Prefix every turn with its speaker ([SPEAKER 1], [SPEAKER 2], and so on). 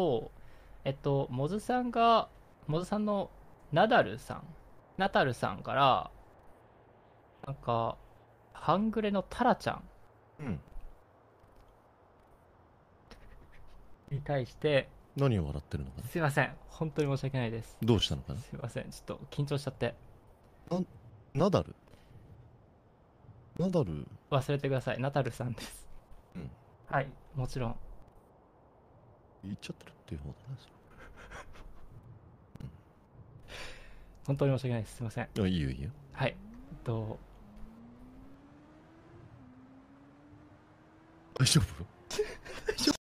[SPEAKER 1] と、モズさんのナタルさんから、なんか、半グレのタラちゃん
[SPEAKER 2] うん。
[SPEAKER 1] に対して、
[SPEAKER 2] 何を笑ってるのかな。
[SPEAKER 1] すいません。本当に申し訳ないです。
[SPEAKER 2] どうしたのかな。
[SPEAKER 1] すいません。ちょっと緊張しちゃって。
[SPEAKER 2] な、ナダルナダル。
[SPEAKER 1] 忘れてください。ナタルさんです。
[SPEAKER 2] うん。
[SPEAKER 1] はい。もちろん。
[SPEAKER 2] 言っちゃってるっていう方だね、
[SPEAKER 1] 本当に申し訳ないです。すいません。
[SPEAKER 2] それ。あ、いいよいいよ。
[SPEAKER 1] はい。と、
[SPEAKER 2] 大丈夫？